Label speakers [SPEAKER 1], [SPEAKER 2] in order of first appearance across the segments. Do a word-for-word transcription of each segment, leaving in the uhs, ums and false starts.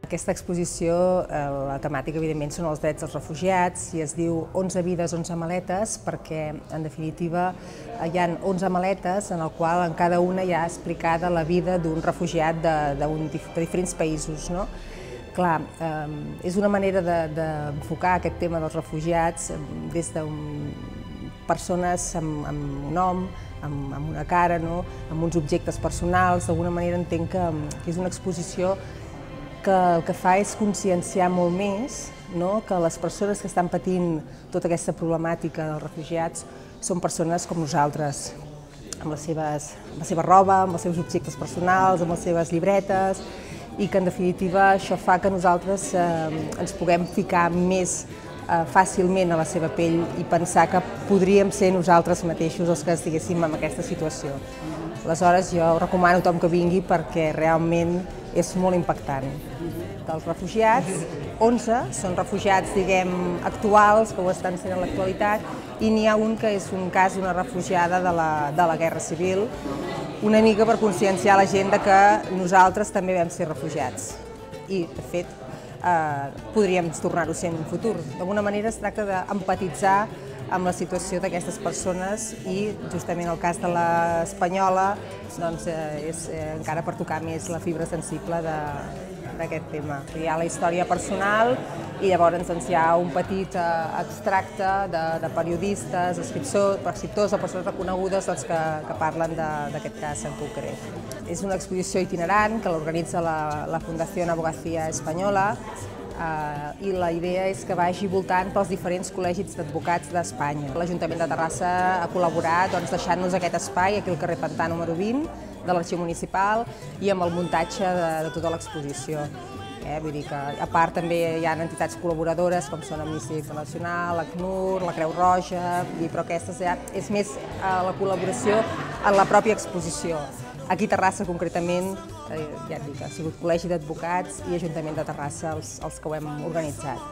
[SPEAKER 1] Aquesta exposició, la temàtica evidentment són els drets dels refugiats i es diu onze vides, onze maletes perquè en definitiva hi ha onze maletes en el qual en cada una hi ha explicada la vida d'un refugiat de, de, un, de diferents països. No? Clar, eh, és una manera d'enfocar de, aquest tema dels refugiats des de un, persones amb, amb nom, amb, amb una cara, no? Amb uns objectes personals. D'alguna manera entenc que, que és una exposició que el que fa és conscienciar molt més, no? Que les persones que estan patint tota aquesta problemàtica dels refugiats són persones com nosaltres, amb, les seves, amb la seva roba, amb els seus objectes personals, amb les seves llibretes, i que en definitiva això fa que nosaltres eh, ens puguem ficar més eh, fàcilment a la seva pell i pensar que podríem ser nosaltres mateixos els que estiguéssim en aquesta situació. Aleshores jo recomano a tothom que vingui perquè realment és molt impactant. Dels refugiats, onze són refugiats, diguem, actuals, que ho estan sent en l'actualitat, i n'hi ha un que és un cas d'una refugiada de la, de la Guerra Civil, una mica per conscienciar la gent de que nosaltres també vam ser refugiats. I, de fet, eh, podríem tornar-ho sent en un futur. D'alguna manera es tracta d'empatitzar amb la situació d'aquestes persones i justament el cas de l'espanyola doncs, eh, és eh, encara per tocar més la fibra sensible d'aquest tema. Hi ha la història personal i llavors doncs, hi ha un petit eh, extracte de, de periodistes, escriptors, escriptors o persones reconegudes doncs, que, que parlen d'aquest cas en concret. És una exposició itinerant que l'organitza la, la Fundació Abogacía Espanyola, Uh, i la idea és que vagi voltant pels diferents col·legis d'advocats d'Espanya. L'Ajuntament de Terrassa ha col·laborat doncs, deixant-nos aquest espai aquí al carrer Pantà número vint de l'Arxiu Municipal i amb el muntatge de, de tota l'exposició. Eh, vull dir que, a part també hi ha entitats col·laboradores com són Amnistia Internacional, ACNUR, la Creu Roja, però aquesta ja és més uh, la col·laboració en la pròpia exposició. Aquí a Terrassa, concretament, eh, ja et dic, ha sigut Col·legi d'Advocats i Ajuntament de Terrassa els, els que ho hem organitzat.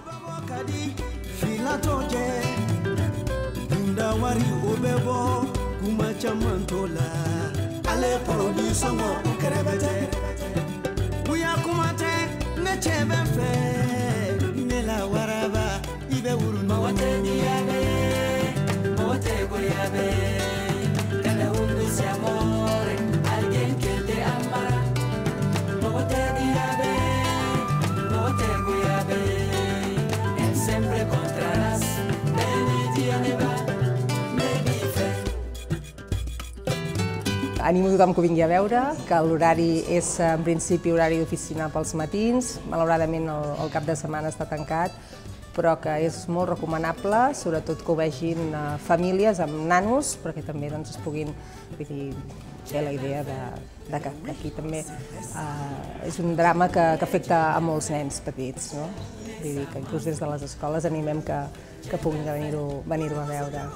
[SPEAKER 1] Animo tothom que ho vingui a veure, que l'horari és en principi horari d'oficina pels matins, malauradament el, el cap de setmana està tancat, però que és molt recomanable, sobretot que ho vegin famílies amb nanos, perquè també doncs, es puguin, vull dir, fer la idea de, de que aquí també eh, és un drama que, que afecta a molts nens petits, no? Vull dir que inclús des de les escoles animem que, que puguin venir-ho venir-ho a veure.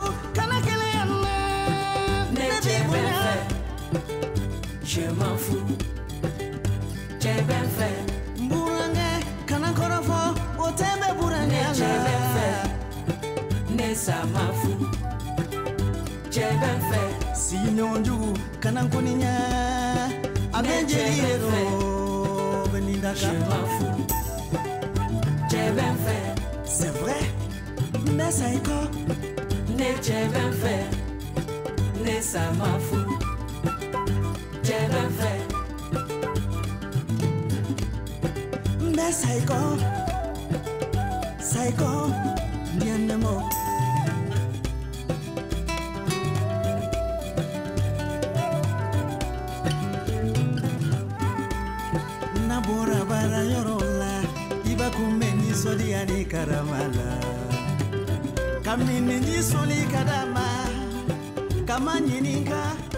[SPEAKER 1] Je m'en fous, j'ai bien fait. Bourangé, kanakorofo, otembe bourangé. J'ai bien fait, nessa m'en fout, j'ai bien fait. Signonju, kanankoninya, abenjeliro, benindaka. Je m'en fous, j'ai bien fait. C'est vrai, nessa iko, ne j'ai bien fait, nessa m'en fout. J'ai bien fait. Mais Saïko, Saïko, bien de mots. Nabora bara yorola, iba kumeni soli ani karamala. Kamini ni soli kadama, kamani ninka.